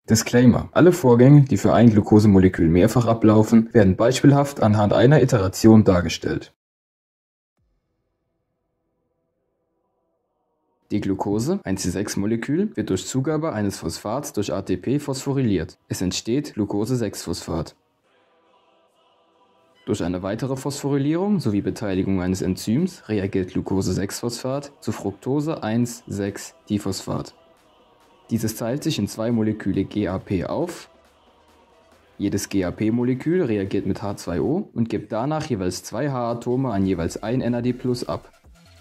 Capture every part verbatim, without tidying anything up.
Disclaimer: Alle Vorgänge, die für ein Glukosemolekül mehrfach ablaufen, werden beispielhaft anhand einer Iteration dargestellt. Die Glucose, ein C sechs Molekül, wird durch Zugabe eines Phosphats durch A T P phosphoryliert. Es entsteht Glucose sechs Phosphat. Durch eine weitere Phosphorylierung sowie Beteiligung eines Enzyms reagiert Glucose sechs Phosphat zu Fructose eins sechs Diphosphat. Dieses teilt sich in zwei Moleküle G A P auf. Jedes G A P-Molekül reagiert mit H zwei O und gibt danach jeweils zwei H-Atome an jeweils ein N A D plus ab.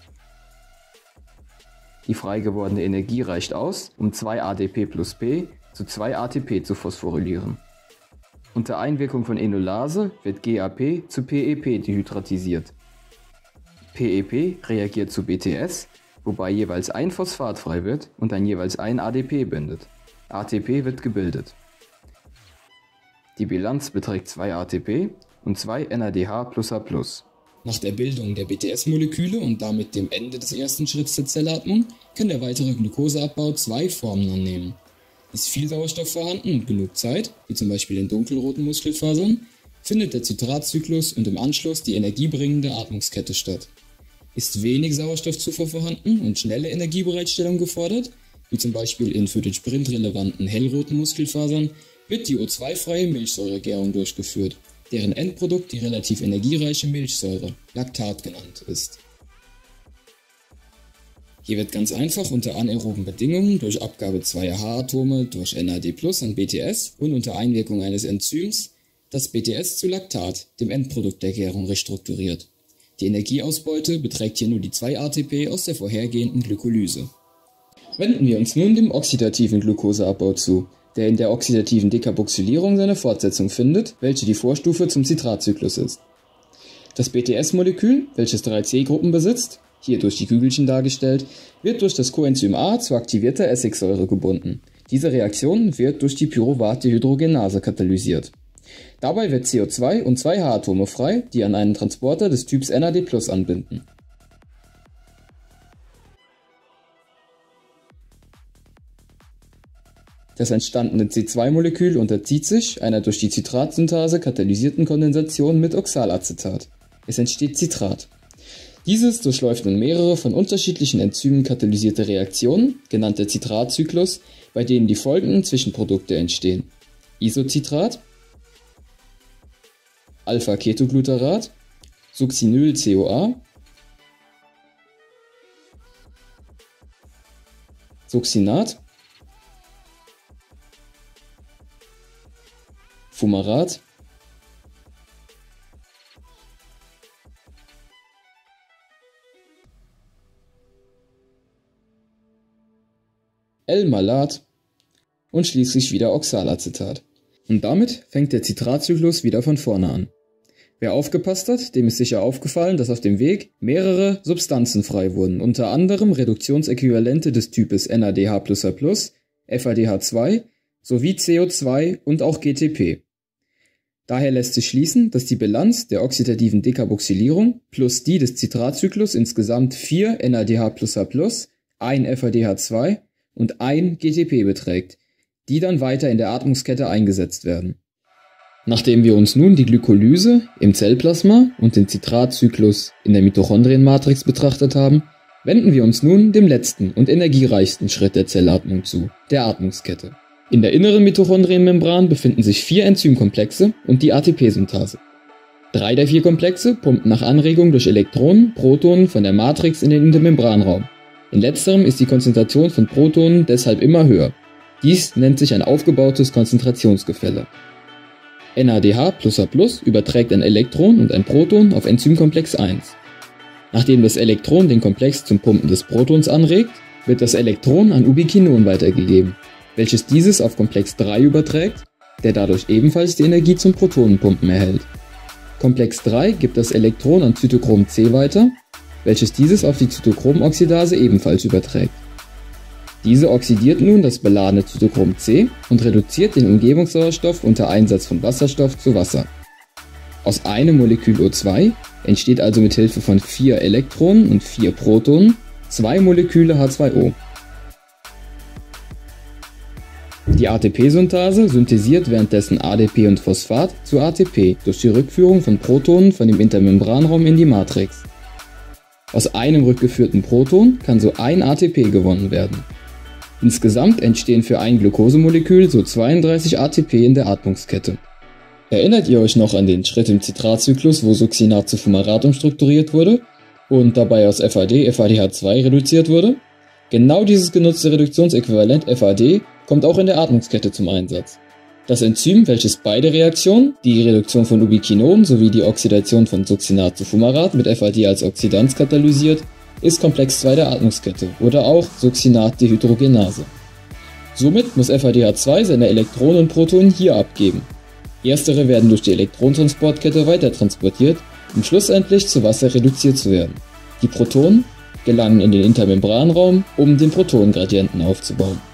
Die frei gewordene Energie reicht aus, um zwei A D P plus P zu zwei A T P zu phosphorylieren. Unter Einwirkung von Enolase wird G A P zu P E P dehydratisiert. P E P reagiert zu B T S, wobei jeweils ein Phosphat frei wird und dann jeweils ein A D P bindet. A T P wird gebildet. Die Bilanz beträgt zwei A T P und zwei N A D H plus H plus. Nach der Bildung der B T S-Moleküle und damit dem Ende des ersten Schritts der Zellatmung kann der weitere Glukoseabbau zwei Formen annehmen. Ist viel Sauerstoff vorhanden und genug Zeit, wie zum Beispiel in dunkelroten Muskelfasern, findet der Zitratzyklus und im Anschluss die energiebringende Atmungskette statt. Ist wenig Sauerstoffzufuhr vorhanden und schnelle Energiebereitstellung gefordert, wie zum Beispiel in für den Sprint relevanten hellroten Muskelfasern, wird die O zwei freie Milchsäuregärung durchgeführt, deren Endprodukt die relativ energiereiche Milchsäure, Laktat genannt, ist. Hier wird ganz einfach unter anaeroben Bedingungen durch Abgabe zweier H-Atome durch N A D plus an B T S und unter Einwirkung eines Enzyms das B T S zu Laktat, dem Endprodukt der Gärung, restrukturiert. Die Energieausbeute beträgt hier nur die zwei A T P aus der vorhergehenden Glykolyse. Wenden wir uns nun dem oxidativen Glukoseabbau zu, der in der oxidativen Dekarboxylierung seine Fortsetzung findet, welche die Vorstufe zum Citratzyklus ist. Das B T S-Molekül, welches drei C-Gruppen besitzt, hier durch die Kügelchen dargestellt, wird durch das Coenzym A zu aktivierter Essigsäure gebunden. Diese Reaktion wird durch die Pyruvat-Dehydrogenase katalysiert. Dabei wird C O zwei und zwei H-Atome frei, die an einen Transporter des Typs N A D plus anbinden. Das entstandene C zwei Molekül unterzieht sich einer durch die Citratsynthase katalysierten Kondensation mit Oxalacetat. Es entsteht Citrat. Dieses durchläuft nun mehrere von unterschiedlichen Enzymen katalysierte Reaktionen, genannt der Citratzyklus, bei denen die folgenden Zwischenprodukte entstehen: Isocitrat, Alpha-Ketoglutarat, Succinyl-C O A, Succinat, Fumarat, L-Malat und schließlich wieder Oxalacetat. Und damit fängt der Citratzyklus wieder von vorne an. Wer aufgepasst hat, dem ist sicher aufgefallen, dass auf dem Weg mehrere Substanzen frei wurden, unter anderem Reduktionsäquivalente des Types N A D H plus H plus, F A D H zwei sowie C O zwei und auch G T P. Daher lässt sich schließen, dass die Bilanz der oxidativen Dekarboxylierung plus die des Citratzyklus insgesamt vier N A D H plus H plus, ein F A D H zwei und ein G T P beträgt, die dann weiter in der Atmungskette eingesetzt werden. Nachdem wir uns nun die Glykolyse im Zellplasma und den Citratzyklus in der Mitochondrienmatrix betrachtet haben, wenden wir uns nun dem letzten und energiereichsten Schritt der Zellatmung zu, der Atmungskette. In der inneren Mitochondrienmembran befinden sich vier Enzymkomplexe und die A T P-Synthase. Drei der vier Komplexe pumpen nach Anregung durch Elektronen Protonen von der Matrix in den Intermembranraum. In letzterem ist die Konzentration von Protonen deshalb immer höher. Dies nennt sich ein aufgebautes Konzentrationsgefälle. N A D H plus H plus überträgt ein Elektron und ein Proton auf Enzymkomplex eins. Nachdem das Elektron den Komplex zum Pumpen des Protons anregt, wird das Elektron an Ubiquinon weitergegeben, welches dieses auf Komplex drei überträgt, der dadurch ebenfalls die Energie zum Protonenpumpen erhält. Komplex drei gibt das Elektron an Zytochrom C weiter, welches dieses auf die Zytochromoxidase ebenfalls überträgt. Diese oxidiert nun das beladene Zytochrom C und reduziert den Umgebungssauerstoff unter Einsatz von Wasserstoff zu Wasser. Aus einem Molekül O zwei entsteht also mit Hilfe von vier Elektronen und vier Protonen zwei Moleküle H zwei O. Die A T P-Synthase synthetisiert währenddessen A D P und Phosphat zu A T P durch die Rückführung von Protonen von dem Intermembranraum in die Matrix. Aus einem rückgeführten Proton kann so ein A T P gewonnen werden. Insgesamt entstehen für ein Glukosemolekül so zweiunddreißig A T P in der Atmungskette. Erinnert ihr euch noch an den Schritt im Citratzyklus, wo Succinat zu Fumarat umstrukturiert wurde und dabei aus F A D F A D H zwei reduziert wurde? Genau dieses genutzte Reduktionsäquivalent F A D kommt auch in der Atmungskette zum Einsatz. Das Enzym, welches beide Reaktionen, die Reduktion von Ubiquinon sowie die Oxidation von Succinat zu Fumarat mit F A D als Oxidans katalysiert, ist Komplex zwei der Atmungskette oder auch Succinat-Dehydrogenase. Somit muss F A D H zwei seine Elektronen und Protonen hier abgeben. Erstere werden durch die Elektrontransportkette weitertransportiert, um schlussendlich zu Wasser reduziert zu werden. Die Protonen gelangen in den Intermembranraum, um den Protonengradienten aufzubauen.